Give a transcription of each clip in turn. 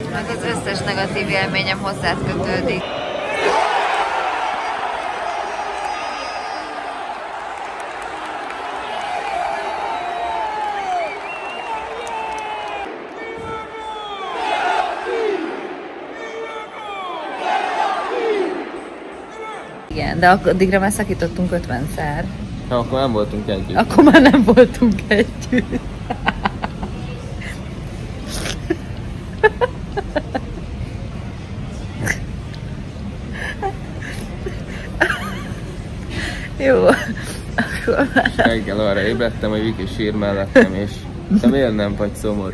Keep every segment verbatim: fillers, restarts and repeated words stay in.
meg az összes negatív élményem hozzád kötődik. Igen, de addigra már szakítottunk ötvenszer. Ha, akkor nem voltunk együtt. Akkor már nem voltunk együtt. Jó, akkor már... Reggel arra ébredtem, hogy Viki sír mellettem, és te miért nem vagy szomorú?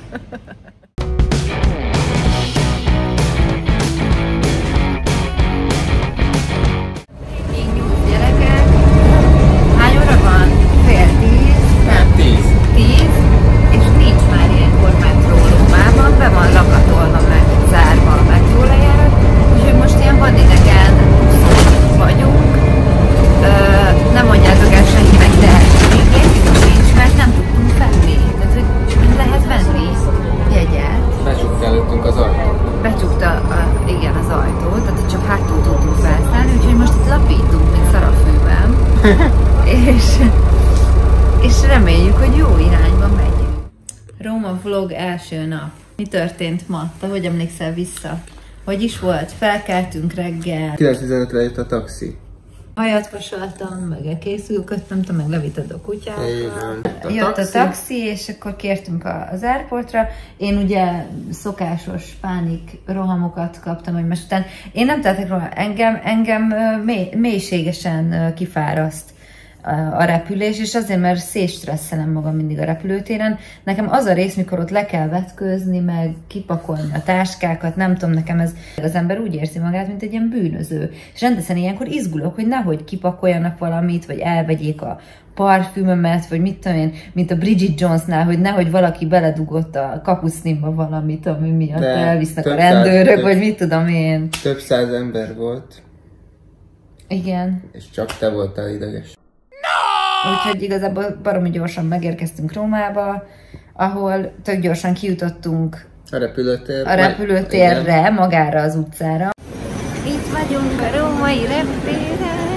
és, és reméljük, hogy jó irányba megyünk. Róma vlog első nap. Mi történt ma? Te hogy emlékszel vissza? Hogy is volt? Felkeltünk reggel. kilenc tizenötre jött a taxi. Hajat vasaltam, meg készülködtem, te meg levitted a kutyát. A Jött taxi. a taxi, és akkor kértünk az airportra. Én ugye szokásos pánik rohamokat kaptam egymás után. Én nem tettek róla, engem, engem mély, mélységesen kifáraszt a repülés, és azért, mert szétstresszelem magam mindig a repülőtéren. Nekem az a rész, mikor ott le kell vetkőzni, meg kipakolni a táskákat, nem tudom, nekem ez, az ember úgy érzi magát, mint egy ilyen bűnöző. És rendesen ilyenkor izgulok, hogy nehogy kipakoljanak valamit, vagy elvegyék a parfümömet, vagy mit tudom én, mint a Bridget Jonesnál, hogy nehogy valaki beledugott a kapucnimba valamit, ami miatt de elvisznek a rendőrök, több, vagy mit tudom én. Több száz ember volt. Igen. És csak te voltál ideges. Úgyhogy igazából baromi gyorsan megérkeztünk Rómába, ahol tök gyorsan kijutottunk a repülőtérre, a repülőtérre igen. Magára az utcára. Itt vagyunk a római reptéren.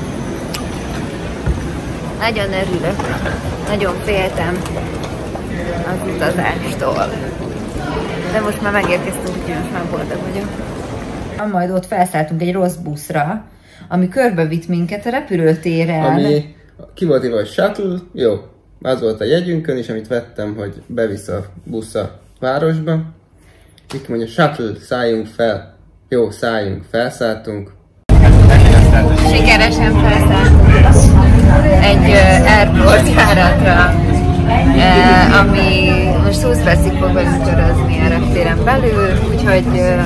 Nagyon örülök, nagyon féltem az utazástól. De most már megérkeztünk, úgyhogy most már boldog vagyok. Majd ott felszálltunk egy rossz buszra, ami körbevitt minket a repülőtéren. Ami ki volt írva, hogy shuttle, jó, az volt a jegyünkön, és amit vettem, hogy bevisz a busz a városba. Itt mondja, shuttle, szálljunk fel. Jó, szálljunk, felszálltunk. Sikeresen felszálltunk egy uh, airport járatra, uh, ami most húsz percig fog velünk körözni a reptéren belül, úgyhogy uh,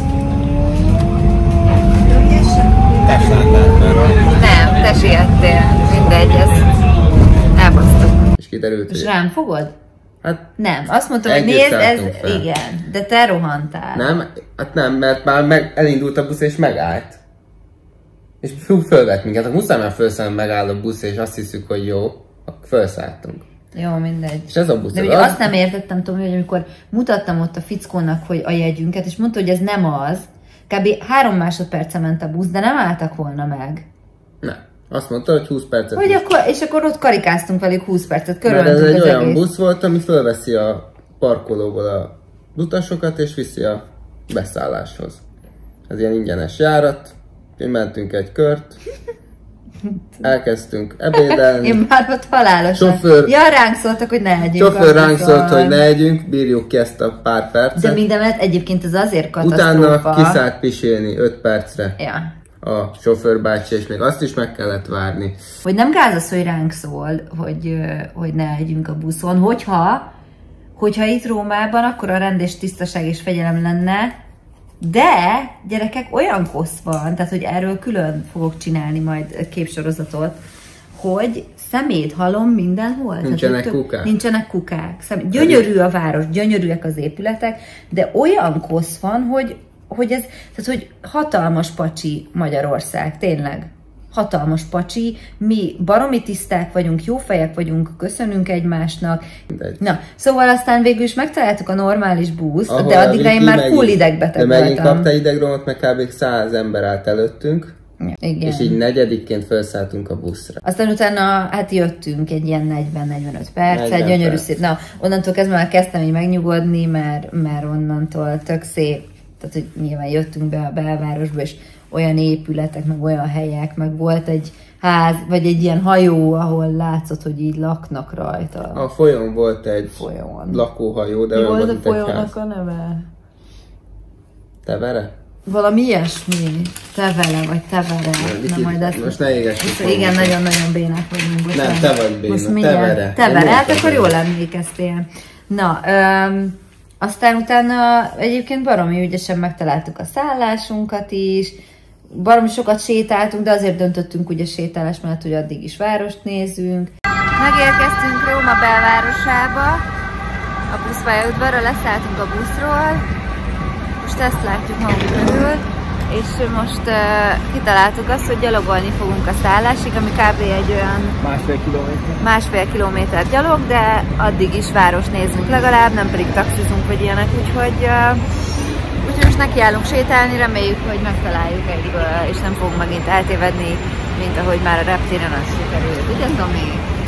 nem, te siettél, mindegy, ezt elbasztuk. És kiderült, és rám fogod? Hát nem, azt mondtam, hogy nézd, ez fel. Igen, de te rohantál. Nem, hát nem, mert már meg, elindult a busz és megállt. És fölvett minket, akkor muszáj már felszállni, megáll a busz, és azt hiszük, hogy jó, akkor felszálltunk. Jó, mindegy. És ez a busz. De ugye az... azt nem értettem, Tomi, hogy amikor mutattam ott a fickónak, hogy a jegyünket, és mondta, hogy ez nem az, kb. három másodperce ment a busz, de nem álltak volna meg. Nem. Azt mondta, hogy húsz percet. Hogy akkor, és akkor ott karikáztunk velük húsz percet, körülöntünk ez egy az olyan egész. busz volt, ami fölveszi a parkolóból a utasokat, és viszi a beszálláshoz. Ez ilyen ingyenes járat. Mi mentünk egy kört. Elkezdtünk ebédelni. Én már ott halálosan. Sofőr, ja, ránk szóltak, hogy ne együnk. Sofőr ránk szólt, hogy ne együnk, bírjuk ki ezt a pár percet. De mindenet egyébként az azért katasztrófa. Utána kiszállt pisélni öt percre. Ja. A sofőrbácsi, és még azt is meg kellett várni. Hogy nem gáz az, hogy ránk szól, hogy, hogy ne együnk a buszon. Hogyha, hogyha itt Rómában akkor a rend és tisztaság és fegyelem lenne, de gyerekek, olyan kosz van, tehát hogy erről külön fogok csinálni majd képsorozatot, hogy szemét, halom mindenhol. Nincsenek tehát, kukák. Nincsenek kukák. Szemét. Gyönyörű a város, gyönyörűek az épületek, de olyan kosz van, hogy, hogy ez, tehát hogy hatalmas pacsi Magyarország, tényleg. hatalmas pacsi, mi baromi tiszták vagyunk, jó fejek vagyunk, köszönünk egymásnak. Mindegy. Na, szóval aztán végül is megtaláltuk a normális buszt, Ahol de addigra én már megint, full idegbeteg de megint voltam. kapta idegromot, meg kb. száz ember állt előttünk, Igen. és így negyedikként felszálltunk a buszra. Aztán utána hát jöttünk egy ilyen negyven-negyvenöt perc, egy gyönyörű perc. szép. Na, onnantól kezdve már kezdtem így megnyugodni, mert, mert onnantól tök szép. Tehát, hogy nyilván jöttünk be a belvárosba, és olyan épületek, meg olyan helyek, meg volt egy ház, vagy egy ilyen hajó, ahol látszott, hogy így laknak rajta. A folyón volt egy Folyón. lakóhajó, de Mi olyan volt volt, a mint egy ház. folyónak a neve? Tevere? Valami ilyesmi. Tevele, vagy tevere. Na, majd ezt... Most ne égessük. Igen, nagyon-nagyon bénák vagyunk. Nem, te vagy béna, Most mindjárt- tevere. Tevere, Én hát nem akkor tevere. jól emlékeztél. Na, öm, aztán utána egyébként baromi ügyesen megtaláltuk a szállásunkat is, baromi sokat sétáltunk, de azért döntöttünk ugye sétálás mellett, hogy addig is várost nézzünk. Megérkeztünk Róma belvárosába, a buszpályaudvarra, leszálltunk a buszról, most ezt látjuk magunk körül, és most uh, kitaláltuk azt, hogy gyalogolni fogunk a szállásig, ami kb. Egy olyan Másfél kilométer. másfél kilométer gyalog, de addig is város nézünk legalább, nem pedig taxizunk vagy ilyenek, úgyhogy, uh, úgyhogy most nekiállunk sétálni, reméljük, hogy megtaláljuk egyből, és nem fogunk megint eltévedni, mint ahogy már a reptéren az sikerült. Ugye, Tomi?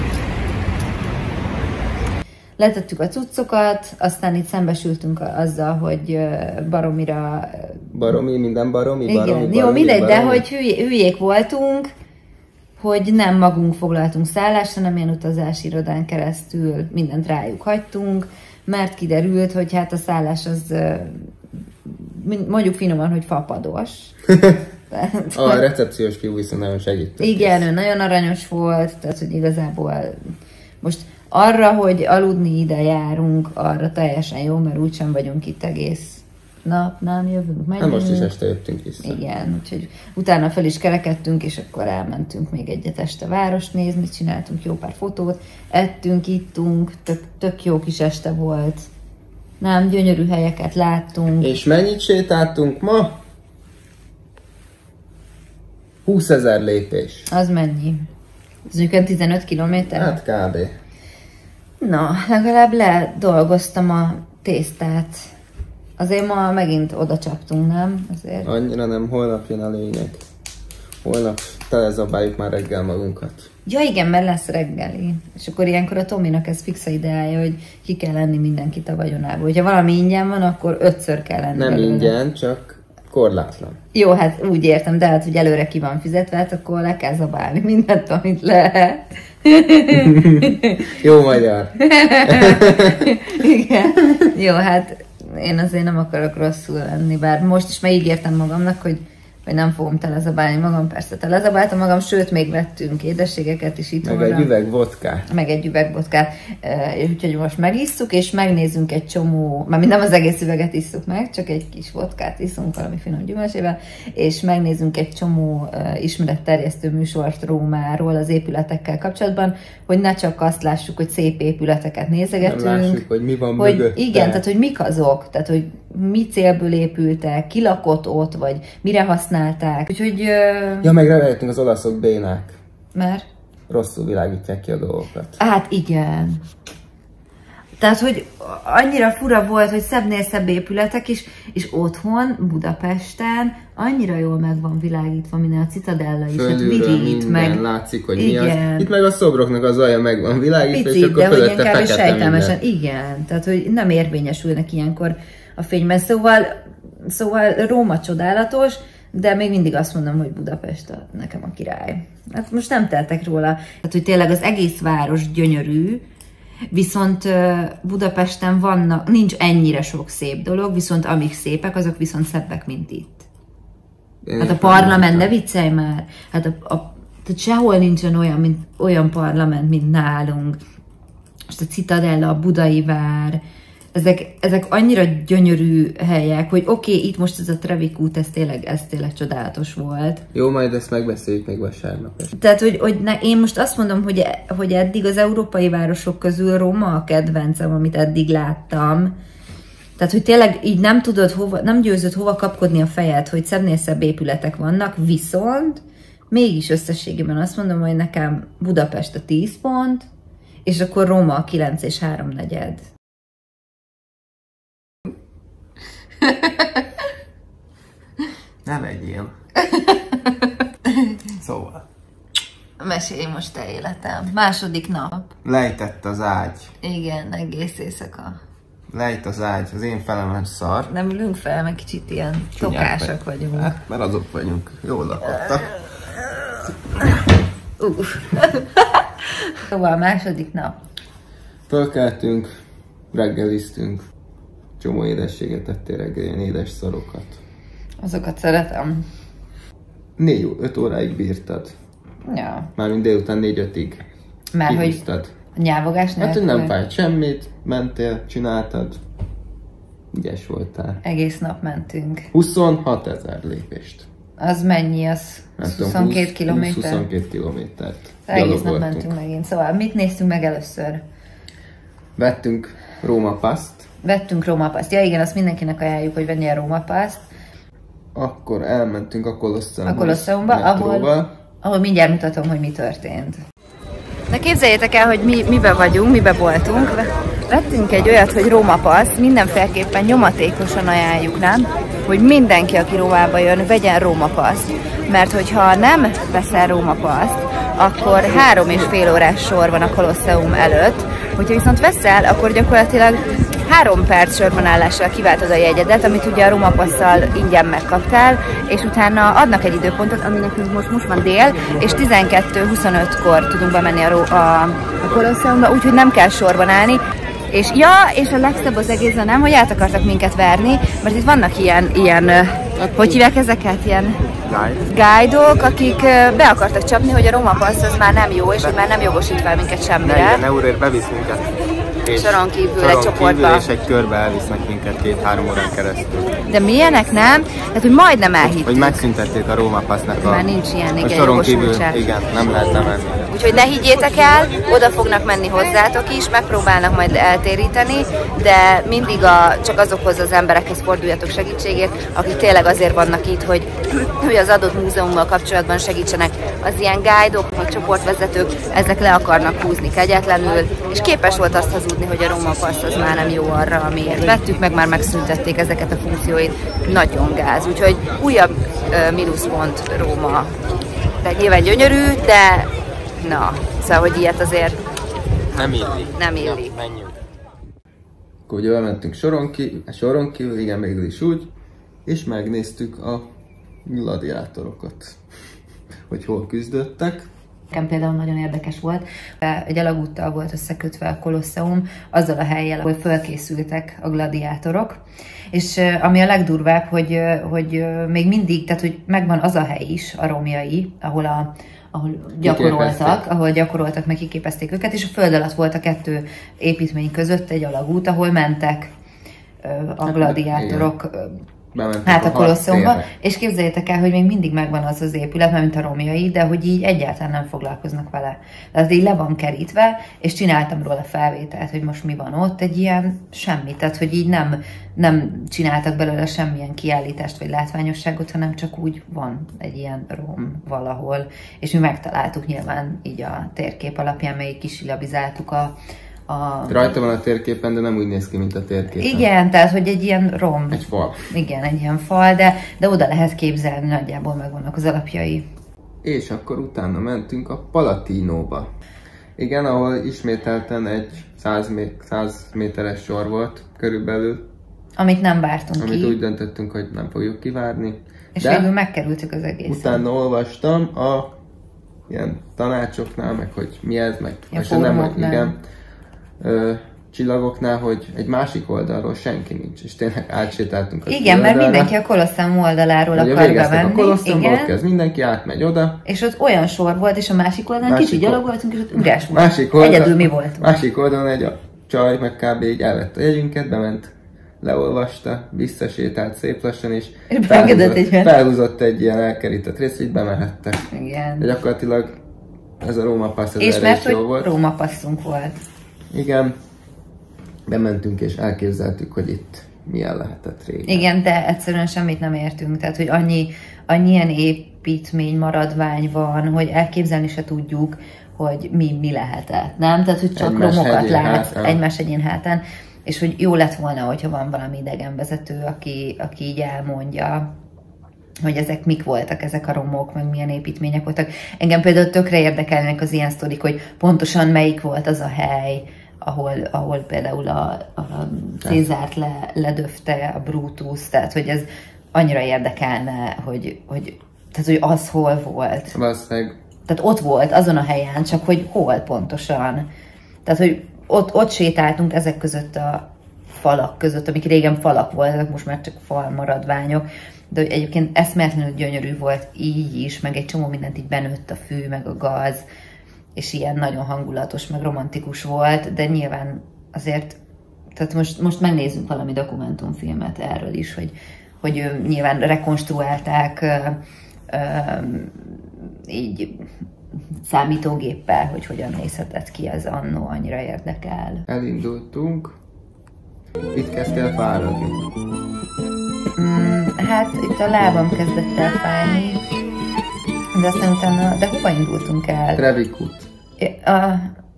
Letettük a cuccokat, aztán itt szembesültünk azzal, hogy baromira... Baromi, minden baromi, Igen, baromi, jó, baromi, mindegy, baromi. de hogy hülyé, hülyék voltunk, hogy nem magunk foglaltunk szállást, hanem ilyen utazási irodán keresztül mindent rájuk hagytunk, mert kiderült, hogy hát a szállás az mondjuk finoman, hogy fapados. Tehát, A recepciós fiú viszont nagyon segített. igen, ő nagyon aranyos volt, tehát hogy igazából most arra, hogy aludni ide járunk, arra teljesen jó, mert úgysem vagyunk itt egész nap, nem jövünk, megyünk. Hát most is este jöttünk vissza. Igen, úgyhogy utána fel is kerekedtünk, és akkor elmentünk még egyet este várost nézni, csináltunk jó pár fotót, ettünk, ittunk, tök, tök jó kis este volt. Nem, gyönyörű helyeket láttunk. És mennyit sétáltunk ma? húszezer lépés. Az mennyi? Az mondjuk tizenöt kilométer? Hát kb. Na, legalább ledolgoztam a tésztát. Azért ma megint oda csaptunk, nem? Azért. Annyira nem, holnap jön a lényeg. Holnap telezabáljuk már reggel magunkat. Ja igen, mert lesz reggeli. És akkor ilyenkor a Tominak ez fixa ideája, hogy ki kell lenni mindenkit a vagyonából. Hogyha valami ingyen van, akkor ötször kell lenni. Nem belőle. ingyen, csak korlátlan. Jó, hát úgy értem, de hát, hogy előre ki van fizetve, hát akkor le kell zabálni mindent, amit lehet. Jó magyar. Igen. Jó, hát én azért nem akarok rosszul lenni, bár most is megígértem magamnak, hogy, hogy nem fogom telezabálni magam, persze telezabáltam magam, sőt, még vettünk édességeket is itt. Meg egy üveg vodkát. Meg egy üveg vodkát. Úgyhogy most megisszuk, és megnézzünk egy csomó, mármint nem az egész üveget isszuk meg, csak egy kis vodkát iszunk valami finom gyümölcsével, és megnézzünk egy csomó ismeretterjesztő műsort Rómáról az épületekkel kapcsolatban, hogy ne csak azt lássuk, hogy szép épületeket nézegetünk. Nem lássuk, hogy mi van hogy mögötte. igen, tehát hogy mik azok, tehát hogy mi célból épültek, ki lakott ott, vagy mire használták. Úgyhogy... Ja, meg rájöttünk, az olaszok bénák. Mert? Rosszul világítják ki a dolgokat. Hát igen. Tehát, hogy annyira fura volt, hogy szebbnél szebb épületek is, és otthon, Budapesten annyira jól meg van világítva minden, a Citadella is, hát Fölülről virít minden meg. látszik, hogy igen. mi az. Itt meg a szobroknak az alja meg van világítva, Picit, és akkor de hogy fölötte ilyen kb. fekete Sejtelmesen. minden. Igen, tehát, hogy nem érvényesülnek ilyenkor a fényben. Szóval, szóval Róma csodálatos, de még mindig azt mondom, hogy Budapest a, nekem a király. Hát most nem teltek róla. Tehát, hogy tényleg az egész város gyönyörű, viszont Budapesten vannak, nincs ennyire sok szép dolog, viszont amik szépek, azok viszont szebbek, mint itt. Én Hát a parlament, ne viccelj már! Hát a, a, tehát sehol nincsen olyan, mint, olyan parlament, mint nálunk. Most a Citadella, a Budai Vár, ezek, ezek annyira gyönyörű helyek, hogy oké, okay, itt most ez a Trevik út, ez tényleg, ez tényleg csodálatos volt. Jó, majd ezt megbeszéljük még vasárnap. Tehát, hogy, hogy ne, én most azt mondom, hogy, hogy eddig az európai városok közül Róma a kedvencem, amit eddig láttam. Tehát, hogy tényleg így nem tudod, hova, nem győzött hova kapkodni a fejed, hogy szebbnél szebb épületek vannak, viszont mégis összességében azt mondom, hogy nekem Budapest a tíz pont, és akkor Róma a kilenc és háromnegyed. Ne legyél. Szóval. Mesélj most te életem. Második nap. Lejtett az ágy. Igen, egész éjszaka. Lejt az ágy, az én felemen szar. Nem ülünk fel, meg kicsit ilyen Csúnyák tokásak vagy. vagyunk. Hát, mert azok vagyunk. Jól lakottak. Uff. Szóval második nap. Fölkeltünk, reggeliztünk. Csomó édességet tettél reggel, ilyen édes szarokat. Azokat szeretem. négy öt óráig bírtad. Ja. Mármint délután négy-ötig. Mert hogy a nyávogás nélkül. Hát, hogy nem fájt semmit, mentél, csináltad. Ügyes voltál. Egész nap mentünk. huszonhat ezer lépést. Az mennyi? Az huszonkét kilométer? huszonkét kilométert. Egész nap mentünk megint. Szóval mit néztünk meg először? Vettünk Róma paszt. Vettünk Róma paszt. Ja igen, azt mindenkinek ajánljuk, hogy venni a Róma paszt. Akkor elmentünk a Kolosseumba. A Kolosseumba, ahol, ahol mindjárt mutatom, hogy mi történt. Na képzeljétek el, hogy mi, mibe vagyunk, mibe voltunk. Vettünk egy olyat, hogy Róma passz, mindenféleképpen nyomatékosan ajánljuk, nem? Hogy mindenki, aki Rómába jön, vegyen Róma paszt. Mert hogyha nem veszel Róma paszt, akkor három és fél órás sor van a Kolosseum előtt. Hogyha viszont veszel, akkor gyakorlatilag három perc sorbanállással kiváltod a jegyedet, amit ugye a Róma passzal ingyen megkaptál, és utána adnak egy időpontot, ami nekünk most, most van dél, és tizenkettő huszonötkor tudunk bemenni a, a, a Kolosseumba, úgyhogy nem kell sorban állni. És ja, és a legszebb az egészben nem, hogy át akartak minket verni, mert itt vannak ilyen, ilyen hogy hívják ezeket, ilyen guide-ok, akik be akartak csapni, hogy a Róma passz az már nem jó, és hogy már nem jogosít fel minket semmire. negyven euróért bevisz minket. És soron kívül soron egy csoportba. Kívül, és egy körbe elvisznek minket két-három órán keresztül. De milyenek nem? Tehát, hogy majdnem elhittük. Hogy megszüntették a Róma passznak a... Már nincs ilyen, igen, a soron kívül, jogosultság. igen, nem lehet lemenni. Úgyhogy ne higgyétek el, oda fognak menni hozzátok is, megpróbálnak majd eltéríteni, de mindig a, csak azokhoz az emberekhez forduljatok segítségért, akik tényleg azért vannak itt, hogy, hogy az adott múzeummal kapcsolatban segítsenek. Az ilyen guide-ok, vagy csoportvezetők, ezek le akarnak húzni kegyetlenül, és képes volt azt hazudni, hogy a Róma passz az már nem jó arra, amiért vettük, meg már megszüntették ezeket a funkcióit. Nagyon gáz, úgyhogy újabb uh, mínuszpont Róma. De nyilván gyönyörű, de na, szóval, hogy ilyet azért nem illik. Nem illik. Ja, menjünk. Akkor ugye elmentünk soron kívül, soron kívül, igen, végül is úgy, és megnéztük a gladiátorokat, hogy hol küzdöttek. Nekem például nagyon érdekes volt, egy alagúttal volt összekötve a Kolosseum, azzal a hellyel, ahol fölkészültek a gladiátorok, és ami a legdurvább, hogy, hogy még mindig, tehát hogy megvan az a hely is, a romjai, ahol a ahol gyakoroltak, ahol gyakoroltak, meg kiképezték őket, és a föld alatt volt a kettő építmény között egy alagút, ahol mentek a gladiátorok Bementek hát a, a Kolosseumba, és képzeljétek el, hogy még mindig megvan az az épület, mert mint a romjai, de hogy így egyáltalán nem foglalkoznak vele. Tehát így le van kerítve, és csináltam róla felvételt, hogy most mi van ott, egy ilyen semmi, tehát hogy így nem, nem csináltak belőle semmilyen kiállítást vagy látványosságot, hanem csak úgy van egy ilyen rom valahol, és mi megtaláltuk nyilván így a térkép alapján, még kisilabizáltuk a A... Rajta van a térképen, de nem úgy néz ki, mint a térképen. Igen, tehát, hogy egy ilyen rom. Egy fal. Igen, egy ilyen fal, de, de oda lehet képzelni, nagyjából megvannak az alapjai. És akkor utána mentünk a Palatinóba. Igen, ahol ismételten egy száz méteres sor volt körülbelül. Amit nem vártunk amit ki. úgy döntöttünk, hogy nem fogjuk kivárni. És de végül megkerültük az egészet. Utána olvastam a ilyen tanácsoknál, meg hogy mi ez, meg nem, hogy igen, ö, csillagoknál, hogy egy másik oldalról senki nincs, és tényleg átsétáltunk az igen, mert mindenki a Kolosseum oldaláról akar bemenni. A Kolosseumba, ott kezd mindenki, átmegy oda. És ott olyan sor volt, és a másik oldalon másik kicsit gyalogoltunk, és ott üres volt. Másik oldal, egyedül mi voltunk. Másik oldalon egy a csaj, meg kb. Így elvett a jegyünket, bement, leolvasta, visszasétált szép lassan, és, és felhúzott, egy felhúzott egy ilyen elkerített részt, hogy bemehettek. Igen. De gyakorlatilag ez a Róma passz, ez és mert, jó volt. Róma passzunk volt. Igen. Bementünk és elképzeltük, hogy itt milyen lehetett régen. Igen, de egyszerűen semmit nem értünk. Tehát, hogy annyi, annyi ilyen építmény maradvány van, hogy elképzelni se tudjuk, hogy mi, mi lehetett, nem? Tehát, hogy csak egymás romokat látsz hátán. egymás egyén hátán, és hogy jó lett volna, hogyha van valami idegenvezető, aki, aki így elmondja, hogy ezek mik voltak, ezek a romok, meg milyen építmények voltak. Engem például tökre érdekelnek az ilyen sztorik, hogy pontosan melyik volt az a hely, ahol, ahol például a, a Cézárt le, ledöfte a Brutus, tehát hogy ez annyira érdekelne, hogy, hogy, tehát, hogy az hol volt. Valószínűleg. Tehát ott volt, azon a helyen, csak hogy hol pontosan. Tehát, hogy ott, ott sétáltunk ezek között a falak között, amik régen falak voltak, most már csak fal maradványok, de hogy egyébként eszméletlenül gyönyörű volt így is, meg egy csomó mindent így benőtt a fű, meg a gaz, és ilyen nagyon hangulatos, meg romantikus volt, de nyilván azért, tehát most, most megnézzünk valami dokumentumfilmet erről is, hogy, hogy nyilván rekonstruálták így számítógéppel, hogy hogyan nézhetett ki ez annó, annyira érdekel. Elindultunk. Itt kezdtél fáradni. Mm, hát itt a lábam kezdett el fájni, de aztán utána, de hova indultunk el? Trevik út. A,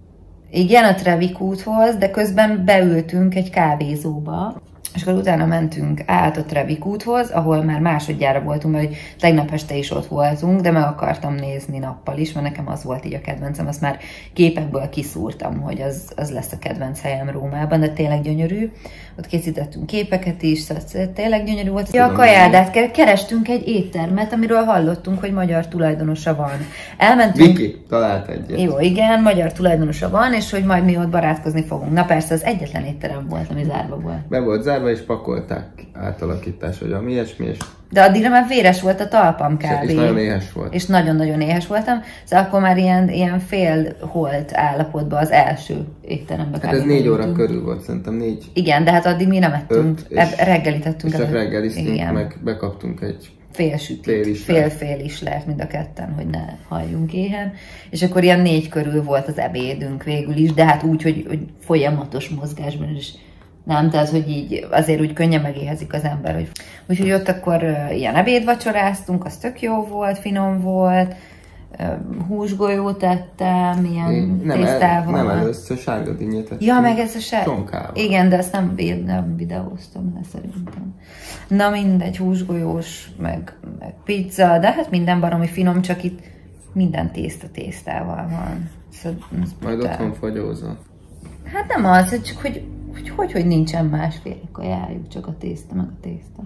igen, a Trevik úthoz, de közben beültünk egy kávézóba, és akkor utána mentünk át a Trevik úthoz, ahol már másodjára voltunk, mert tegnap este is ott voltunk, de meg akartam nézni nappal is, mert nekem az volt így a kedvencem, azt már képekből kiszúrtam, hogy az, az lesz a kedvenc helyem Rómában, de tényleg gyönyörű. Ott készítettünk képeket is, szóval tényleg gyönyörű volt. Ja, a kajádát kerestünk egy éttermet, amiről hallottunk, hogy magyar tulajdonosa van. Elmentünk... Viki talált egyet. Jó, igen, magyar tulajdonosa van, és hogy majd mi ott barátkozni fogunk. Na persze, az egyetlen étterem volt, ami zárva volt. Be volt zárva, és pakolták átalakítás, hogy ami ilyesmi, és... De addigra már véres volt a talpam kb. És nagyon éhes volt. És nagyon-nagyon éhes voltam, szóval akkor már ilyen, ilyen fél holt állapotban az első étterembe. Hát ez négy óra körül volt, szerintem négy... Igen, de hát addig mi nem ettünk, reggelítettünk. És csak reggeliztünk, meg bekaptunk egy fél sütit, fél-fél is lehet mind a ketten, hogy ne halljunk éhen. És akkor ilyen négy körül volt az ebédünk végül is, de hát úgy, hogy, hogy folyamatos mozgásban is. Nem, tehát, hogy így azért úgy könnyen megéhezik az ember. Hogy... Úgyhogy ott akkor uh, ilyen ebédvacsoráztunk, az tök jó volt, finom volt, uh, húsgolyót ettem, ilyen Én, nem, tésztával. El, nem először sárga dinnyét ettem. Ja, meg ez a sárga. Csonkával. Igen, de ezt nem, nem videóztam le szerintem. Na mindegy, húsgolyós, meg, meg pizza, de hát minden baromi finom, csak itt minden tészta tésztával van. Szóval, majd otthon fogyózol. Hát nem az, csak hogy hogy, hogy, hogy nincsen másféle kajájuk, csak a tészta, meg a tészta.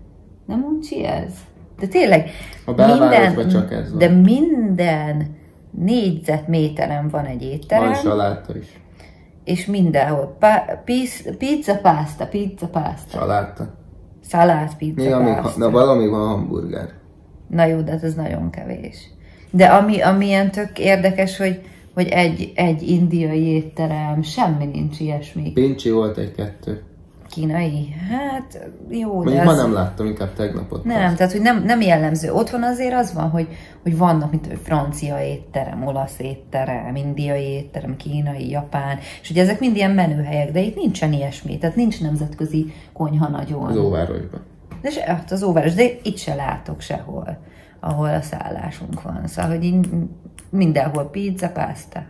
Nem uncsi ez? De tényleg, a belvárosban csak ez van. De minden négyzetméteren van egy étterem. Van saláta is. És mindenhol. Pa, piz, pizza, pasta, pizza, pasta. Saláta. Szalát, pizza, Még amíg, pasta. na valami van hamburger. Na jó, de ez nagyon kevés. De ami, ami ilyen tök érdekes, hogy hogy egy, egy indiai étterem, semmi nincs ilyesmi. Pincsi volt egy-kettő. Kínai? Hát jó, mondjuk de ma az... nem láttam, inkább tegnap ott. Nem, tehát hogy nem, nem jellemző. Otthon azért az van, hogy, hogy vannak, mint francia étterem, olasz étterem, indiai étterem, kínai, japán, és hogy ezek mind ilyen menühelyek, de itt nincsen ilyesmi, tehát nincs nemzetközi konyha nagyon. Az óvárosban. De se, hát az óváros, de itt se látok sehol, ahol a szállásunk van. Szóval, hogy így mindenhol pizza, pasta.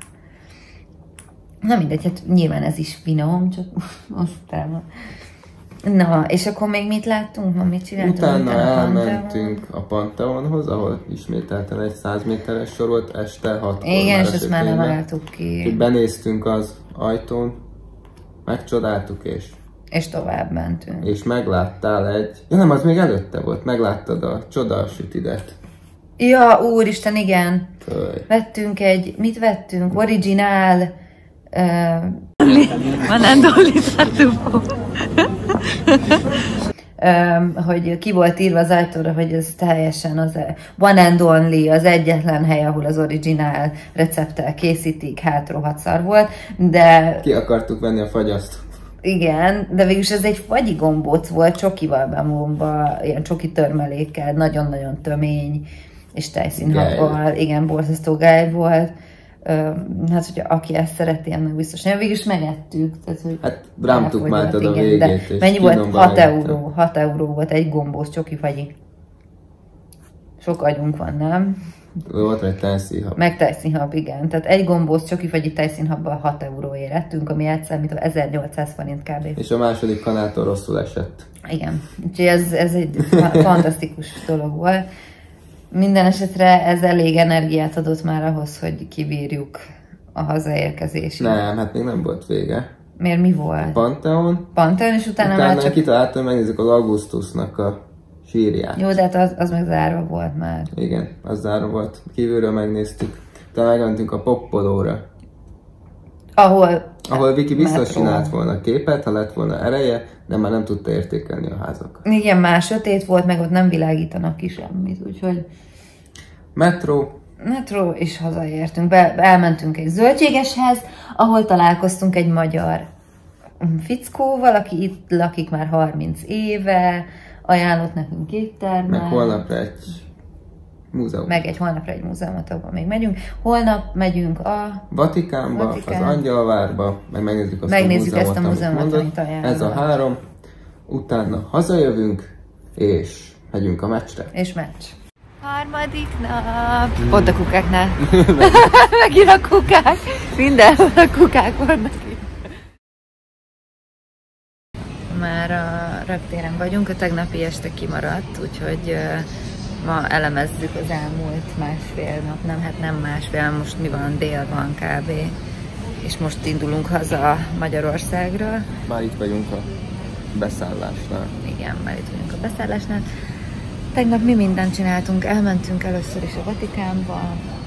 Na mindegy, hát nyilván ez is finom, csak aztán. Na, és akkor még mit láttunk? Ma mit csináltunk? Utána elmentünk a Pantheonhoz, ahol ismételten egy száz méteres sor volt, este hatkor. Igen, és ezt már nem álltuk ki. Úgyhogy benéztünk az ajtón, megcsodáltuk, és... És tovább mentünk. És megláttál egy... Ja nem, az még előtte volt, megláttad a csodasütidet. Ja, úristen, igen. Föl. Vettünk egy, mit vettünk? Originál... Uh, One and only Satufo. um, hogy ki volt írva az ajtóra, hogy ez teljesen az one and only, az egyetlen hely, ahol az originál recepttel készítik, hát rohadt szar volt, de... Ki akartuk venni a fagyasztót. Igen, de végülis ez egy fagyi gombóc volt, csokival bemomba, ilyen csoki törmelékkel, nagyon-nagyon tömény, és tejszínhabbal, igen, borzasztó gály volt. Hát, hogy aki ezt szereti, annak biztos nem. Végülis megettük. Tehát, hogy hát rám tukmáltad a végét. De mennyi volt? hat euró. hat euró volt egy gombóc csoki fagyi. sok agyunk van, nem? Volt egy tejszínhab. Meg tejszínhab, igen. Tehát egy gombóc csokifagyi tejszínhabban hat euróért ettünk, ami egyszerűen ezernyolcszáz forint kb. És a második kanáltól rosszul esett. Igen. Úgyhogy ez, ez egy fantasztikus dolog volt. Minden esetre ez elég energiát adott már ahhoz, hogy kibírjuk a hazaérkezését. Nem, hát még nem volt vége. Miért, mi volt? Pantheon. Pantheon, és utána, utána már csak... kitaláltam, hogy megnézzük az Augustusnak a sírját. Jó, de hát az, az meg zárva volt már. Igen, az zárva volt. Kívülről megnéztük. Utána megmentünk a Poppolóra. Ahol... Ahol Viki biztos metró. csinált volna képet, ha lett volna ereje, de már nem tudta értékelni a házak. Igen, már sötét volt, meg ott nem világítanak ki semmit, úgyhogy... Metró. Metró, és hazaértünk. Be, elmentünk egy zöldségeshez, ahol találkoztunk egy magyar fickóval, aki itt lakik már harminc éve, ajánlott nekünk éttermet. Meg holnapra egy múzeum. Meg egy holnapra egy múzeumot, ahol még megyünk. Holnap megyünk a... Vatikánba, Vatikán. az Angyalvárba, meg megnézzük azt Megnézzük a múzeumot, ezt a múzeumot, amit amit mondott. ajánlott. Ez a három. Utána hazajövünk, és megyünk a meccsre. És meccs. Harmadik nap. Pont a kukáknál. Megint a kukák. Mindenhol a kukák vannak itt. Már a reptéren vagyunk, a tegnapi este kimaradt, úgyhogy uh, ma elemezzük az elmúlt másfél nap, nem, hát nem másfél, most mi van, dél van kb. És most indulunk haza Magyarországra. Már itt vagyunk a beszállásnál. Igen, már itt vagyunk a beszállásnál. Tegnap mi mindent csináltunk, elmentünk először is a Vatikánba.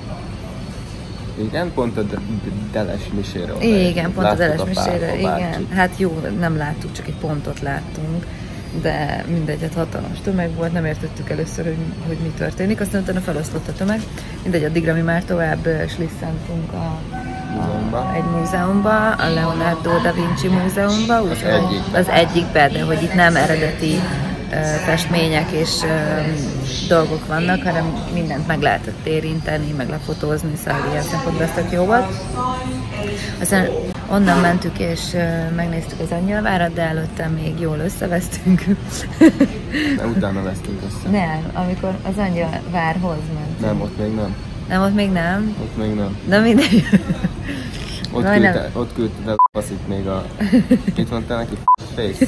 Igen, pont a Deles misére. Igen, pont a Deles a misére, igen. bárcsit. Hát jó, nem láttuk, csak egy pontot láttunk, de mindegy, hát hatalmas tömeg volt, nem értettük először, hogy, hogy mi történik, aztán utána feloszlott a tömeg. Mindegy, addigra mi már tovább slisszentünk a, a, egy múzeumba, a Leonardo da Vinci múzeumba, az, úgy, egyikbe. az egyikbe, de hogy itt nem eredeti festmények és um, dolgok vannak, hanem mindent meg lehetett érinteni, meg lefotózni, szóval ilyen szempontból ez tök jó volt. Aztán onnan mentük és uh, megnéztük az Angyalvárat, de előtte még jól összevesztünk. De utána vesztünk össze. Nem, amikor az Angyalvárhoz mentünk. Nem, ott még nem. Nem, ott még nem. Ott még nem. Na mindegy. Ott Majdnem. küldte, ott küldte el a faszit még a... Mit mondtál neki? Face.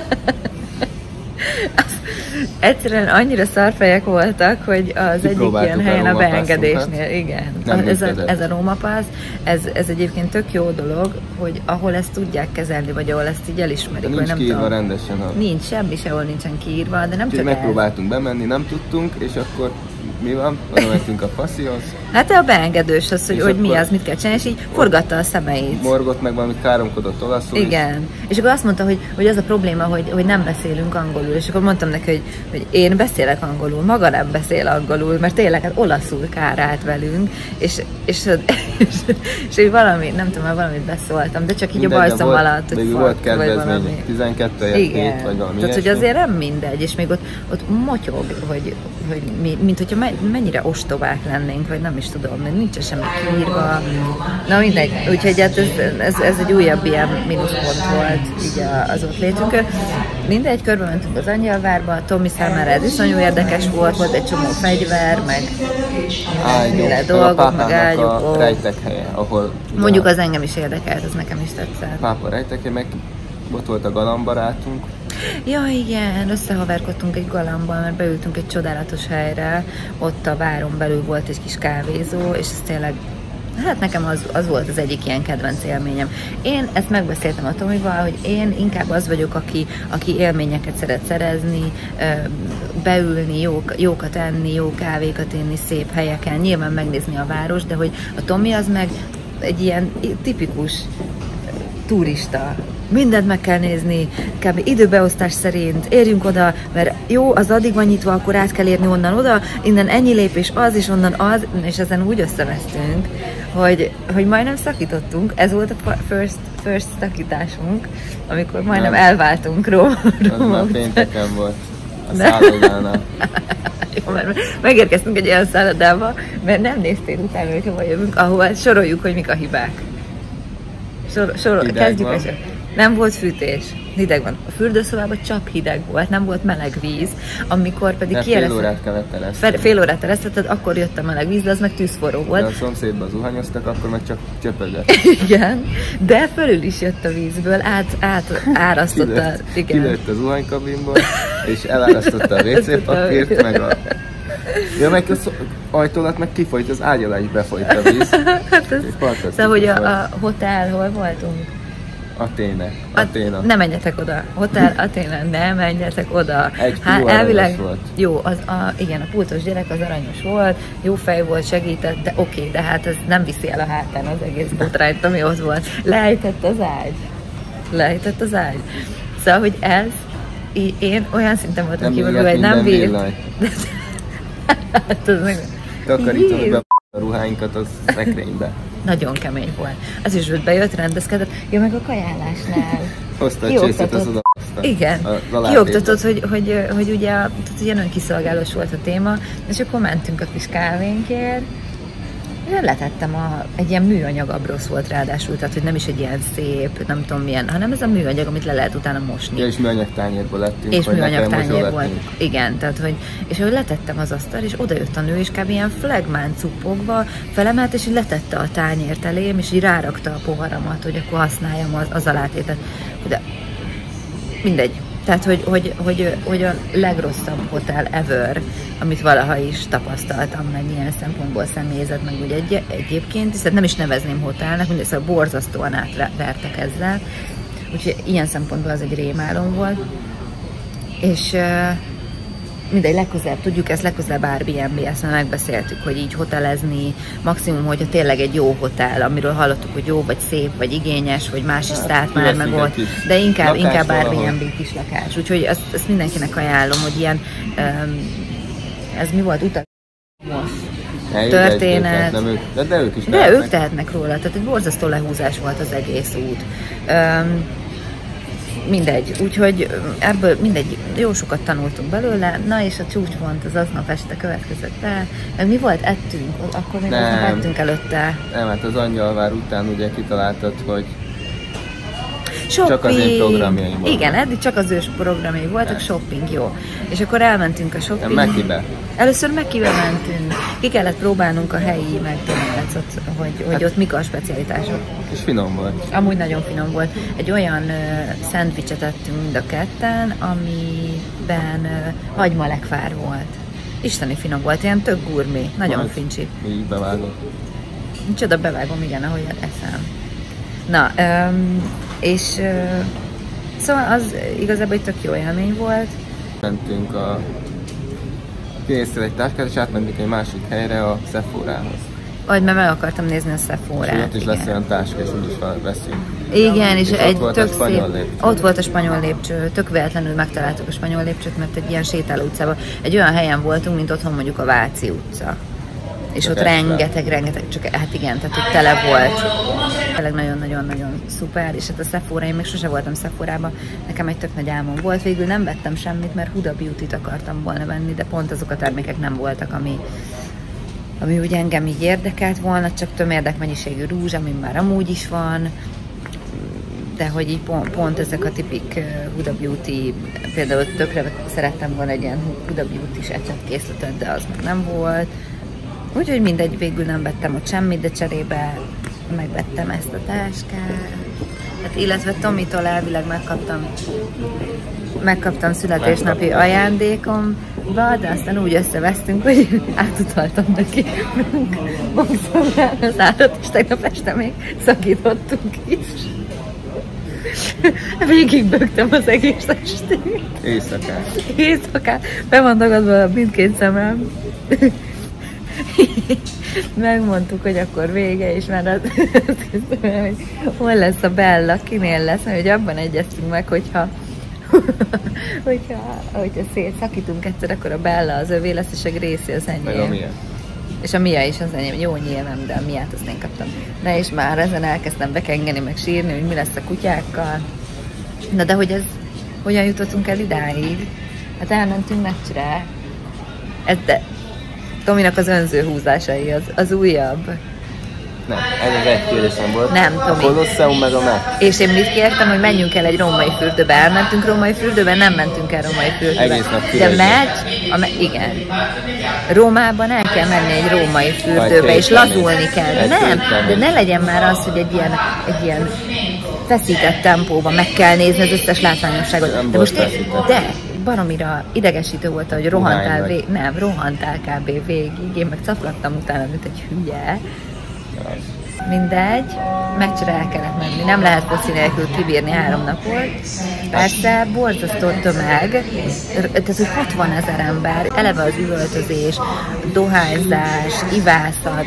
Egyszerűen annyira szarfejek voltak, hogy az egyik ilyen helyen a, a beengedésnél, igen. A, ez, a, ez a Roma Pass, ez, ez egyébként tök jó dolog, hogy ahol ezt tudják kezelni, vagy ahol ezt így elismerik. Nincs nem kiírva tudom. rendesen. A... Nincs, semmi sehol nincsen kiírva, de nem Úgyhogy csak megpróbáltunk ez. bemenni, nem tudtunk, és akkor mi van? Oda mentünk a faszihoz. Hát a beengedős az, hogy, hogy mi akkor az, mit kell csinálni, és így forgatta a szemeit. Morgott meg valamit, káromkodott olaszul. Igen. Is. És akkor azt mondta, hogy, hogy az a probléma, hogy, hogy nem beszélünk angolul. És akkor mondtam neki, hogy, hogy én beszélek angolul, maga nem beszél angolul, mert tényleg hát olaszul kárált velünk, és, és, és, és, és hogy valami, nem tudom, valamit beszóltam, de csak így mindegy, a bajszom alatt, hogy volt kedvezmény, tizenkettő helyett vagy valami. Tehát, hogy azért nem mindegy, és még ott, ott motyog, hogy, hogy mi, mint hogyha mennyire ostobák lennénk, vagy nem is tudom, mert nincs semmi kiírva. Na mindegy, úgyhogy hát ez, ez, ez egy újabb ilyen mínuszpont volt így az ott létünkön. Mindegy, körbe mentünk az Angyalvárba, Tomi számára ez iszonyú érdekes volt, volt egy csomó fegyver, meg ágyok, dolgok, meg ágyok. A rejtek helye, ahol... Mondjuk az engem is érdekelt, ez nekem is tetszett. Pápa rejtek helye, meg ott volt a galambarátunk. Ja, igen, összehaverkodtunk egy galambban, mert beültünk egy csodálatos helyre, ott a váron belül volt egy kis kávézó, és ez tényleg, hát nekem az, az volt az egyik ilyen kedvenc élményem. Én ezt megbeszéltem a Tomival, hogy én inkább az vagyok, aki, aki élményeket szeret szerezni, beülni, jó, jókat enni, jó kávékat inni szép helyeken, nyilván megnézni a város, de hogy a Tomi az meg egy ilyen tipikus turista. Mindent meg kell nézni, kb. Időbeosztás szerint érjünk oda, mert jó, az addig van nyitva, akkor át kell érni onnan oda, innen ennyi lépés az, és onnan az, és ezen úgy összevesztünk, hogy, hogy majdnem szakítottunk. Ez volt a first, first szakításunk, amikor majdnem nem. elváltunk Róma. Az már pénteken volt, a szállodánál. Jó, mert megérkeztünk egy olyan szállodába, mert nem néztél utána, hogy hova jövünk, ahol soroljuk, hogy mik a hibák. Sor, sorol, kezdjük el. Nem volt fűtés. Hideg van. A fürdőszobában csak hideg volt, nem volt meleg víz, amikor pedig kijelezted. Fél órát kellett ereszteni. Fél órát eresztetted, akkor jött a meleg víz, de az meg tűzforró volt. De a szomszédban zuhanyoztak, akkor meg csak csöpögött. Igen, de fölül is jött a vízből, át, át árasztotta. Kilőtt a zuhanykabinból, és elárasztotta a vé cé papírt, meg a... Ja, meg az ajtó alatt meg kifolyt, az ágy alá is befolyt a víz. Hát ez... Szóval, hogy a, a hotel, hol voltunk? Aténe. Aténa. Ne menjetek oda. Hotel Aténa, ne menjetek oda. Egy hát, elvileg volt. Jó, az a, igen, a pultos gyerek az aranyos volt, jó fej volt, segített, de oké, okay, de hát ez nem viszi el a hátán az egész botrányt, ami ott volt. Lejtett az ágy. Lejtett az ágy. Szóval, hogy ez, én olyan szinten voltam kívül, hogy nem bírt. Takarítom be a ruháinkat a szekrénybe. Nagyon kemény volt. Az is, hogy bejött, rendezkedett. Ja, meg a kajálásnál. Hozta a csészét, az oda. Igen. Kioktatott, hogy, hogy, hogy ugye, tehát ugye önkiszolgálós volt a téma, és akkor mentünk a kis kávénkért. Letettem a, egy ilyen műanyag abrosz volt ráadásul, tehát hogy nem is egy ilyen szép, nem tudom milyen, hanem ez a műanyag, amit le lehet utána mosni. Ja, és műanyag tányérból lettünk. És műanyag tányér volt. Igen, tehát hogy, és ahogy letettem az asztal, és oda jött a nő, és kb. Ilyen flegmán cuppogva felemelt, és így letette a tányért elém, és így rárakta a poharamat, hogy akkor használjam az, az alátétet. De mindegy. Tehát, hogy, hogy, hogy, hogy a legrosszabb hotel ever, amit valaha is tapasztaltam, meg ilyen szempontból személyzet, meg úgy egy, egyébként, hiszen nem is nevezném hotelnek, mindegy, szóval borzasztóan átvertek ezzel. Úgyhogy ilyen szempontból az egy rémálom volt. És uh, mindegy, legközelebb tudjuk, ezt legközelebb Airbnb, ezt már megbeszéltük, hogy így hotelezni, maximum, hogyha tényleg egy jó hotel, amiről hallottuk, hogy jó, vagy szép, vagy igényes, vagy más is szállt már meg ott, de inkább, inkább Airbnb kis lakás. Úgyhogy ezt, ezt mindenkinek ajánlom, hogy ilyen, um, ez mi volt, utak történet, nem ők, de, de ők is de ők tehetnek róla, tehát egy borzasztó lehúzás volt az egész út. Um, Mindegy, úgyhogy ebből mindegy, jó sokat tanultunk belőle, na és a csúcspont az aznap este következett el, meg mi volt, ettünk, akkor még aznap ettünk előtte. Nem, hát az Angyalvár után ugye kitaláltad, hogy shopping. Csak az én programjaim voltak. Igen, eddig csak az ős programjai voltak, nem. Shopping, jó. És akkor elmentünk a shopping. Mekibe. Először Mekibe mentünk. Ki kellett próbálnunk a helyi McDonald's-ot, hogy, hogy hát, ott mik a specialitások. És finom volt. Amúgy nagyon finom volt. Egy olyan uh, szendvicset ettünk mind a ketten, amiben uh, hagymalekvár volt. Isteni finom volt, ilyen tök gurmé, nagyon majd fincsi. Így bevágom. Micsoda bevágom, igen, ahogy eszem. Na, um, és uh, szóval az igazából egy tök jó élmény volt. Mentünk a... Kinéztél egy táskát, és átmentünk egy másik helyre, a Sephorához. Vagy mert meg akartam nézni a Sephorát. És ott is lesz olyan táska, és úgyis veszünk. Igen, és, és egy ott tök volt szép... lépcső. Ott volt a spanyol lépcső. Tök véletlenül megtaláltuk a spanyol lépcsőt, mert egy ilyen sétáló utcában, egy olyan helyen voltunk, mint otthon mondjuk a Váci utca. És csak ott rengeteg, rengeteg, csak hát igen, tehát ott tele volt. Tényleg nagyon-nagyon-nagyon szuper, és hát a Sephora, én még sose voltam Sephorában, nekem egy tök nagy álmom volt, végül nem vettem semmit, mert Huda Beauty-t akartam volna venni, de pont azok a termékek nem voltak, ami, ami úgy engem így érdekelt volna, csak tömérdek mennyiségű rúzs, ami már amúgy is van, de hogy így pont, pont ezek a tipik Huda Beauty, például tökre szerettem volna egy ilyen Huda Beauty-s ecsetkészletet, de az meg nem volt. Úgyhogy mindegy, végül nem vettem ott semmit, de cserébe megvettem ezt a táskát. Hát, illetve Tomitól elvileg megkaptam, megkaptam születésnapi ajándékomba, de aztán úgy összevesztünk, hogy átutaltam neki az árat, és tegnap este még szakítottunk is. Végig bögtem az egész estét. Éjszakát. Éjszakát. Be van dagadva mindkét szemem. Megmondtuk, hogy akkor vége, és már azt hiszem, hogy hol lesz a Bella, kinél lesz, hogy abban egyeztünk meg, hogyha hogyha, hogyha szétszakítunk egyszer, akkor a Bella az övé lesz, és a Gracie az enyém. Meg a Mia. És a Mia is az enyém. Jó, nyilván, de a Miát azt én kaptam. Na és már ezen elkezdtem bekengeni, meg sírni, hogy mi lesz a kutyákkal. Na de hogy ez, hogyan jutottunk el idáig? Hát elmentünk meccsre. Ez de Tominak az önző húzásai, az, az újabb. Nem, ez az egy kérdésem volt. Nem, Tomi. A Colosseum meg a Max. És én mit kértem, hogy menjünk el egy római fürdőbe. Elmentünk római fürdőbe, nem mentünk el római fürdőbe. Egész nap De meccs, a me- igen. Rómában el kell menni egy római fürdőbe, és lazulni kell. De nem, de ne legyen már az, hogy egy ilyen, egy ilyen feszített tempóban meg kell nézni az összes látványosságot. Nem de most volt én, feszített. de baromira idegesítő volt, hogy rohantál végig. Nem, rohantál kb. Végig. Én meg caplattam utána, mint egy hülye. Mindegy, meccsre el kellett menni. Nem lehet foci nélkül kibírni három napot. Persze, borzasztó tömeg, tehát hogy hatvan ezer ember, eleve az üvöltözés, dohányzás, ivászat,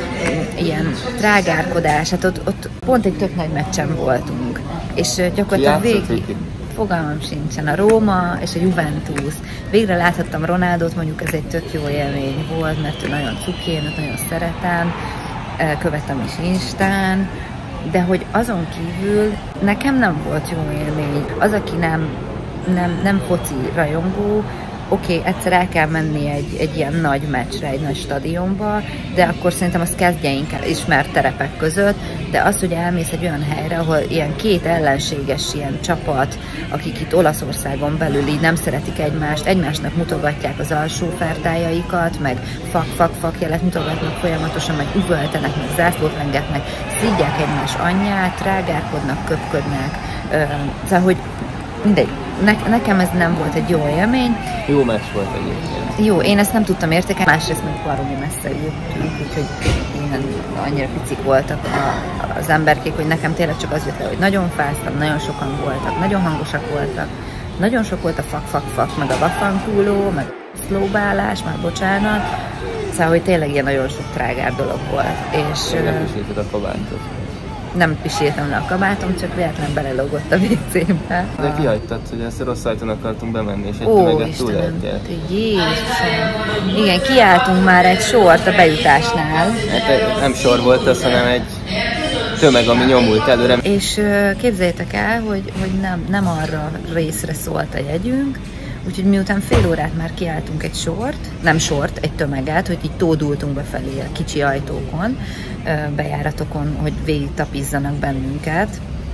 ilyen trágárkodás, hát ott, ott pont egy tök nagy meccsen voltunk. És gyakorlatilag végig... Fogalmam sincsen. A Róma és a Juventus. Végre láthattam Ronaldot, mondjuk ez egy tök jó élmény volt, mert ő nagyon cuki, én őt nagyon szeretem, követem is Instán, de hogy azon kívül nekem nem volt jó élmény. Az, aki nem, nem, nem foci rajongó, oké, okay, egyszer el kell menni egy, egy ilyen nagy meccsre, egy nagy stadionba, de akkor szerintem azt kezdje inkább ismert terepek között, de az, hogy elmész egy olyan helyre, ahol ilyen két ellenséges ilyen csapat, akik itt Olaszországon belül így nem szeretik egymást, egymásnak mutogatják az alsó fertájaikat, meg fak, fak, fak jelet mutogatnak folyamatosan, meg üvöltenek, meg zászlót lengetnek, szidják egymás anyját, rágárkodnak, köpködnek, szóval, hogy mindegy, ne, nekem ez nem volt egy jó élmény. Jó meccs volt egyébként. Jó, én ezt nem tudtam értékelni, másrészt meg baromi messze jöttünk, úgyhogy ilyen annyira picik voltak a, az emberkék, hogy nekem tényleg csak az jött le, hogy nagyon fáztam, nagyon sokan voltak, nagyon hangosak voltak, nagyon sok volt a fak-fak-fak, meg a vafankúló, meg a szlóbálás, már bocsánat, szóval, hogy tényleg ilyen nagyon sok trágár dolog volt. És nem pisíted a kabátot. Nem piséltem le a kabátom, csak véletlenül belelogott a vé cébe. De kihagytad, hogy ezt rossz ajtón akartunk bemenni, és egy Ó, tömeget túléltél. Jézusom! Igen, kiálltunk már egy sort a bejutásnál. Hát nem sor volt az, hanem egy tömeg, ami nyomult előre. És képzeljétek el, hogy, hogy nem, nem arra részre szólt a jegyünk, úgyhogy miután fél órát már kiálltunk egy sort, nem sort, egy tömeget, hogy így tódultunk befelé a kicsi ajtókon, bejáratokon, hogy végig tapizzanak bennünket,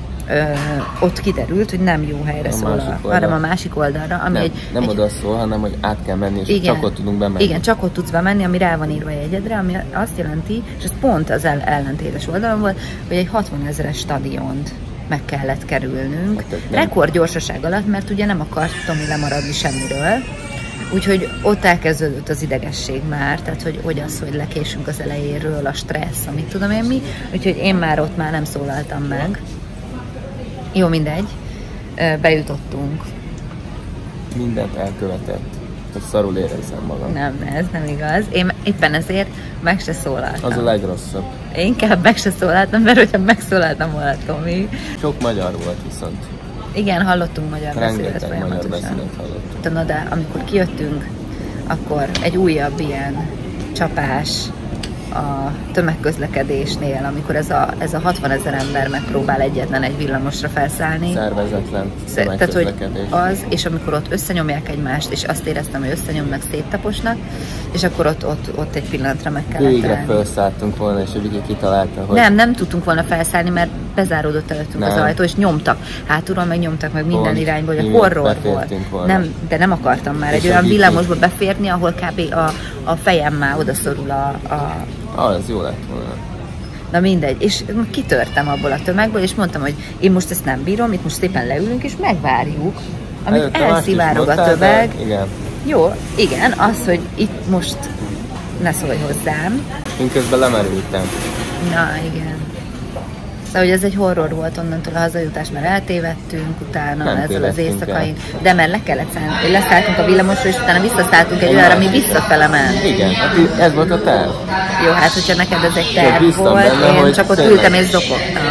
ott kiderült, hogy nem jó helyre szól, hanem a másik oldalra. Ami nem, egy, nem egy, oda szól, hanem hogy át kell menni, és igen, csak ott tudunk bemenni. Igen, csak ott tudsz bemenni, ami rá van írva a jegyedre, ami azt jelenti, és ez pont az ellentétes oldalon volt, hogy egy hatvanezeres stadiont meg kellett kerülnünk. Hát, rekordgyorsaság alatt, mert ugye nem akart Tomi lemaradni semmiről. Úgyhogy ott elkezdődött az idegesség már, tehát hogy, hogy az, hogy lekésünk az elejéről, a stressz, amit tudom én mi. Úgyhogy én már ott már nem szólaltam meg. Jó, mindegy. Bejutottunk. Mindent elkövetett, hogy szarul érezzem magam. Nem, ez nem igaz. Én éppen ezért meg se szólaltam. Az a legrosszabb. Én inkább meg se szólaltam, mert hogyha megszólaltam volna, Tomi. Sok magyar volt viszont. Igen, hallottunk magyar beszédet Rengeteg magyar beszédet hallottunk. Na de amikor kijöttünk, akkor egy újabb ilyen csapás a tömegközlekedésnél, amikor ez a, ez a hatvanezer ember megpróbál egyetlen egy villamosra felszállni. Szervezetlen Tehát, hogy az, és amikor ott összenyomják egymást, és azt éreztem, hogy összenyomnak, széttaposnak, és akkor ott, ott, ott egy pillanatra meg kellett Végre állni. Felszálltunk volna, és a Viki kitalálta, hogy... Nem, nem tudtunk volna felszállni, mert bezáródott előttünk nem. az ajtó, és nyomtak. Hátulról meg nyomtak meg minden Pont, irányból, hogy horror volt. Nem, de nem akartam már és egy olyan villamosba beférni, ahol kb. a, a fejem már odaszorul a... a Az jó lett volna. Na mindegy, és kitörtem abból a tömegből, és mondtam, hogy én most ezt nem bírom, itt most szépen leülünk, és megvárjuk, amit előtte elszivárogat a tömeg. Igen. Jó, igen, az, hogy itt most ne szólj hozzám. Én közben lemerültem. Na, igen. Szóval, hogy ez egy horror volt onnantól a hazajutás, mert eltévedtünk utána nem ezzel az éjszakain. De mert le kellett szállni, leszálltunk a villamosra, és utána visszaszálltunk egy olyanra, ami visszafele ment. Igen, hát ez volt a terv. Jó, hát hogyha neked ez egy terv ja, volt, benne, én csak ott tényleg ültem és zokogtam.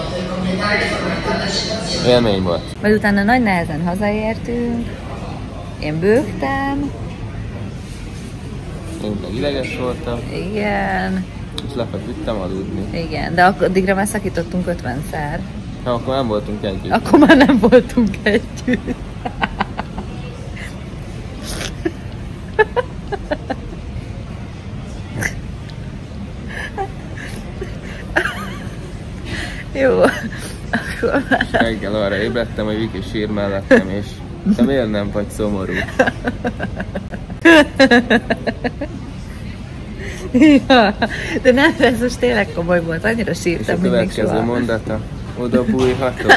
Élmény volt. Majd utána nagy nehezen hazaértünk, én bőgtem. Én meg ideges voltam. Igen. És lefeküdtem aludni. Igen, de addigra már szakítottunk ötvenszer. Na, akkor nem voltunk együtt. Akkor már nem voltunk együtt. Jó. Akkor már... Reggel arra ébredtem, hogy Viki sír mellettem, és te miért nem vagy szomorú? Ja, de nem, ez most tényleg komoly volt, annyira sírtam, és a következő mondata, oda bújhatok.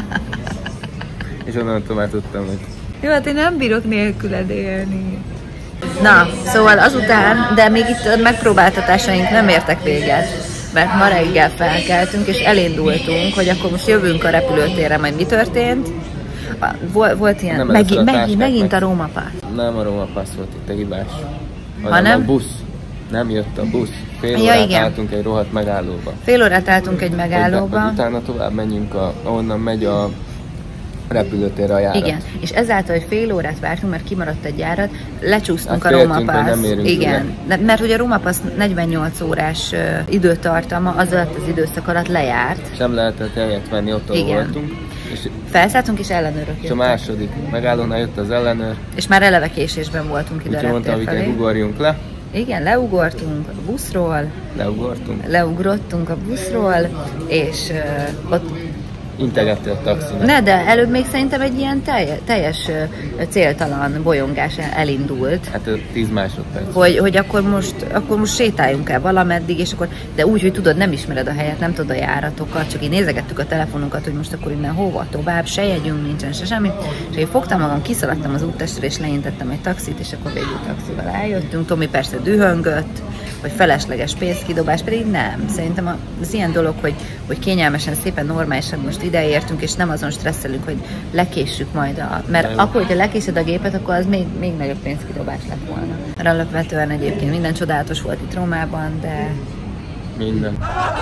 És onnantól már tudtam, hogy... Jó, hát én nem bírok nélküled élni. Na, szóval azután, de még itt a megpróbáltatásaink nem értek véget, mert ma reggel felkeltünk és elindultunk, hogy akkor most jövünk a repülőtérre, majd mi történt. Volt, volt ilyen, nem megint, megint, megint a Roma Pass. Nem a Roma Pass volt itt a hibás, hanem hanem a busz. Nem jött a busz. Fél ja, órát igen. álltunk egy rohadt megállóba. Fél órát álltunk egy megállóba. Hogy, hogy utána tovább menjünk, a, ahonnan megy a repülőtérre a járat. Igen, és ezáltal, hogy fél órát vártunk, mert kimaradt egy járat, lecsúsztunk hát a Roma féltünk, Pass. Igen, ide. mert ugye a Roma Pass negyvennyolc órás uh, időtartama az alatt az időszak alatt lejárt. És nem lehetett helyet venni, ott ahol voltunk. És, felszálltunk és ellenőrök és a második megállónál jött az ellenőr. És már eleve késésben voltunk ide a reptér felé. Úgyhogy ugorjunk le. Igen, leugortunk a buszról. Leugortunk. Leugrottunk a buszról, és uh, ott integettél a taxinak. Ne, de előbb még szerintem egy ilyen teljes, teljes céltalan bolyongás elindult. Hát tíz másodperc. Hogy, hogy akkor, most, akkor most sétáljunk el valameddig, és akkor, de úgy, hogy tudod, nem ismered a helyet, nem tudod a járatokat, csak így nézegettük a telefonunkat, hogy most akkor innen hova tovább, se jegyünk, nincsen se semmi. És én fogtam magam, kiszaladtam az úttestre, és leintettem egy taxit, és akkor végül taxival eljöttünk. Tomi persze dühöngött, hogy felesleges pénzkidobás, pedig nem. Szerintem az ilyen dolog, hogy, hogy kényelmesen, szépen normálisan most ideértünk, és nem azon stresszelünk, hogy lekéssük majd a... Mert nem. Akkor, hogyha lekésed a gépet, akkor az még, még nagyobb pénzkidobás lett volna. Mert alapvetően egyébként minden csodálatos volt itt Rómában, de... Minden.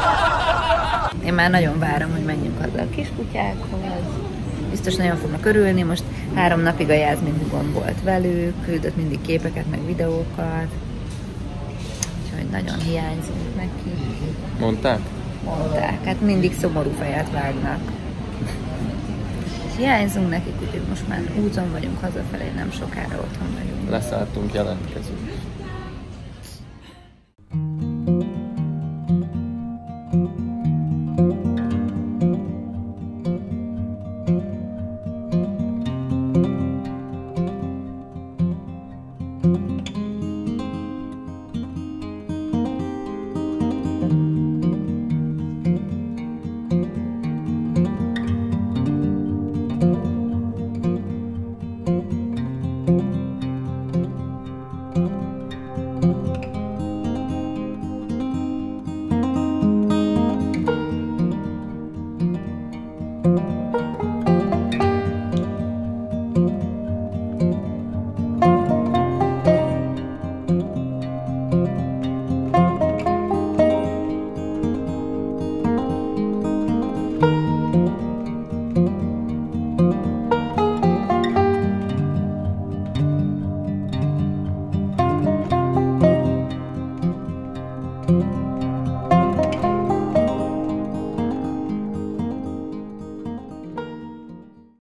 Én már nagyon várom, hogy menjünk haza a kiskutyákhoz. Biztos nagyon fognak örülni, most három napig a Jászmin húgom volt velük, küldött mindig képeket, meg videókat. Úgyhogy nagyon hiányzunk neki. Mondták? Mondták, hát mindig szomorú fejet vágnak. Hiányzunk nekik, úgyhogy most már úton vagyunk hazafelé, nem sokára otthon vagyunk. Leszálltunk, jelentkezünk.